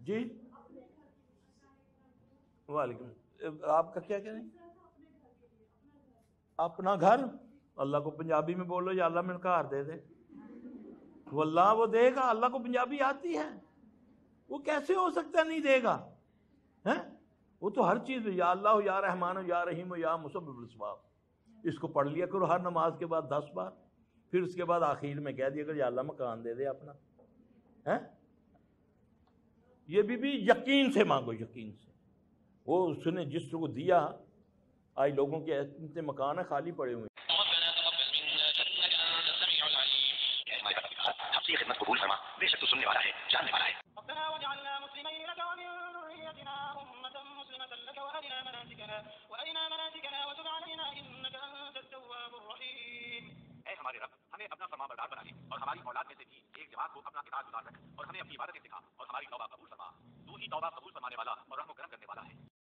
جی وعلیکم، آپ کا کیا کہہ رہے ہیں؟ اپنا گھر اللہ کو پنجابی میں بولو یا اللہ میں گھر دے دے، واللہ وہ دے گا۔ اللہ کو پنجابی آتی ہے، وہ کیسے ہو سکتا ہے نہیں دے گا؟ ہیں وہ تو ہر چیز یا اللہ ہو یا رحمان ہو یا رحیم ہو یا مسبب الاسباب، اس کو پڑھ لیا کرو ہر نماز کے بعد 10 بار، پھر اس کے بعد آخر میں کہہ دیا کرو یا اللہ مکان دے دے اپنا۔ ہیں یہ بھی یقین سے مانگو، یقین سے۔ وہ اس نے جس کو دیا، آج لوگوں کے اتنے مکان ہیں خالی پڑے ہوئے۔ آپ سے خدمت قبول فرما، بے شک تو سننے والا ہے، جاننے والا ہے۔ ربنا وجعلنا مسلمين لك ومن ذريتنا أمة مسلمة لك وأرنا مناسكنا وتب علينا إنك أنت التواب الرحيم۔ اے ہمارے رب، ہمیں اپنا فرما بردار بنا لے اور ہماری اولاد میں سے بھی ایک جماعت کو اپنا اطاعت گزار رکھ اور ہمیں اپنی عبادتیں سکھا اور ہماری توبہ قبول فرما۔ تو ہی توبہ قبول فرمانے والا اور رحم و کرم کرنے والا ہے۔